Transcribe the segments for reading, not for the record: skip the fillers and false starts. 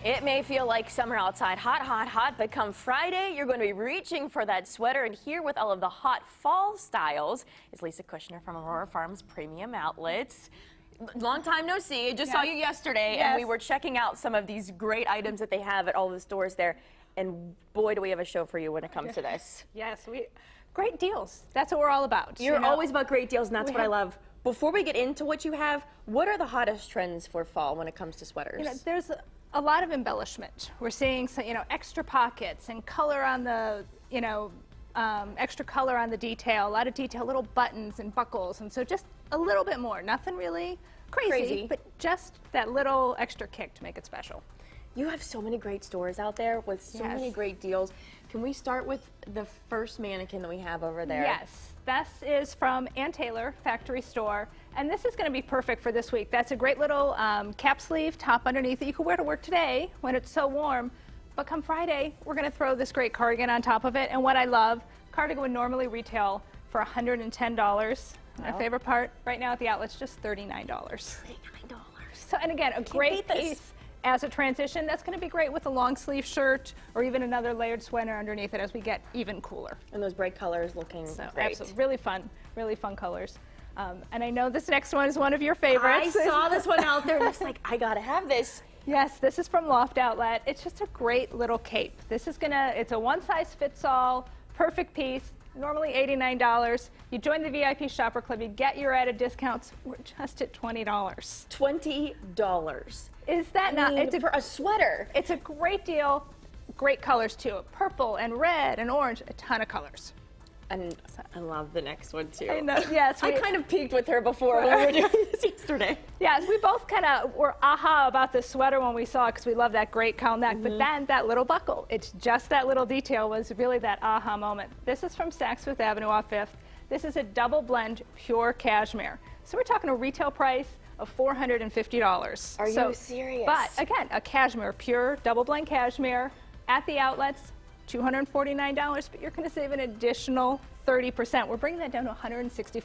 It may feel like summer outside, hot, hot, hot, but come Friday, you're going to be reaching for that sweater. And here with all of the hot fall styles is Lisa Kushner from Aurora Farms Premium Outlets. Long time no see. I just saw you yesterday, and we were checking out some of these great items that they have at all the stores there. And boy, do we have a show for you when it comes to this. Yes, great deals. That's what we're all about. You're always about great deals, and that's what I love. Before we get into what you have, what are the hottest trends for fall when it comes to sweaters? There's a lot of embellishment. We're seeing some, extra pockets and color on the, extra color on the detail, a lot of detail, little buttons and buckles, and so just a little bit more. Nothing really crazy, but just that little extra kick to make it special. You have so many great stores out there with so many great deals. Can we start with the first mannequin that we have over there? Yes, this is from Ann Taylor Factory Store, and this is going to be perfect for this week. That's a great little cap sleeve top underneath that you can wear to work today when it's so warm. But come Friday, we're going to throw this great cardigan on top of it. And what I love, cardigan would normally retail for $110. My favorite part, right now at the outlet's just $39. $39. So, and again, a great piece. As a transition, that's going to be great with a long sleeve shirt or even another layered sweater underneath it as we get even cooler. And those bright colors looking great. Absolutely, really fun colors. And I know this next one is one of your favorites. I saw this one out there and I was like, I gotta have this. Yes, this is from Loft Outlet. It's just a great little cape. This is it's a one size fits all, perfect piece. Normally $89. You join the VIP Shopper Club, you get your added discounts. We're just at $20. $20. Is that not? It's for a sweater. It's a great deal. Great colors too. Purple and red and orange. A ton of colors. And I love the next one too. I know. Yes, I kind of peeked with her before when we were doing this yesterday. Yes, we both kind of were aha about the sweater when we saw it because we love that great cowl neck. But then that little buckle, it's just that little detail was really that aha moment. This is from Saks Fifth Avenue off Fifth. This is a double blend pure cashmere. So we're talking a retail price of $450. Are you serious? But again, a cashmere, pure double blend cashmere at the outlets, $249, but you're going to save an additional 30%. We're bringing that down to $164.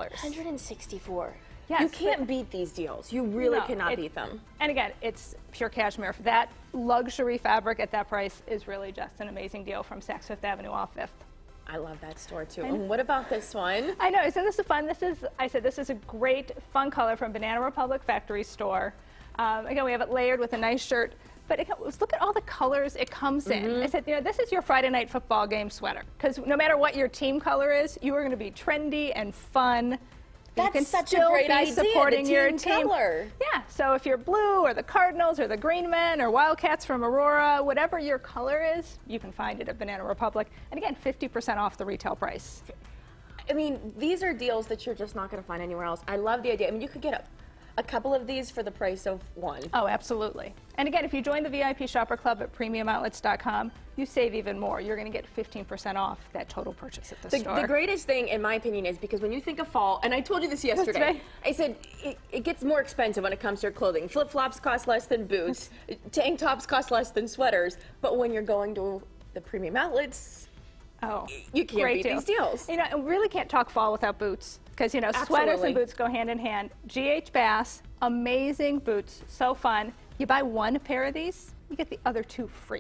$164. Yes, you can't beat these deals. You really cannot beat them. And again, it's pure cashmere. That luxury fabric at that price is really just an amazing deal from Saks Fifth Avenue off Fifth. I love that store too. And what about this one? I know, isn't this fun? I said this is a great fun color from Banana Republic Factory Store. Again, we have it layered with a nice shirt. But again, look at all the colors it comes in. I said, this is your Friday night football game sweater. Because no matter what your team color is, you are going to be trendy and fun. That's such a great idea, supporting your team. Color. Yeah, so if you're blue or the Cardinals or the Green Men or Wildcats from Aurora, whatever your color is, you can find it at Banana Republic. And again, 50% off the retail price. I mean, these are deals that you're just not going to find anywhere else. I love the idea. I mean, you could get a couple of these for the price of one. Oh, absolutely. And again, if you join the VIP Shopper Club at premiumoutlets.com, you save even more. You're going to get 15% off that total purchase at the store. The greatest thing, in my opinion, is because when you think of fall, and I told you this yesterday, I said it gets more expensive when it comes to your clothing. Flip-flops cost less than boots. Tank tops cost less than sweaters. But when you're going to the premium outlets, you can't beat these deals. And we really can't talk fall without boots. Because, sweaters and boots go hand in hand. GH Bass, amazing boots, so fun. You buy one pair of these, you get the other two free.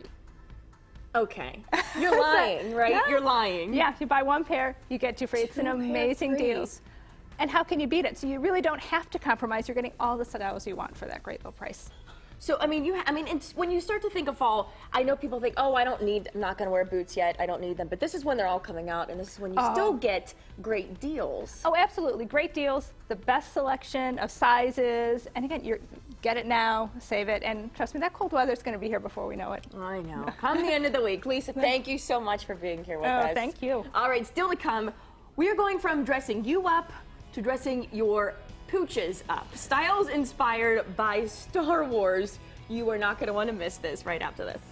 Okay. You're lying, right? You're lying. Yeah, if you buy one pair, you get two free. It's an amazing deal. And how can you beat it? So you really don't have to compromise. You're getting all the styles you want for that great low price. So, I mean, when you start to think of fall, I know people think, oh, I'm not going to wear boots yet. I don't need them. But this is when they're all coming out, and this is when you still get great deals. Oh, absolutely. Great deals, the best selection of sizes. And again, get it now, save it. And trust me, that cold weather is going to be here before we know it. I know. Come the end of the week. Lisa, thank you so much for being here with us. Oh, thank you. All right, still to come, we are going from dressing you up to dressing your pooches up. Styles inspired by Star Wars. You are not going to want to miss this right after this.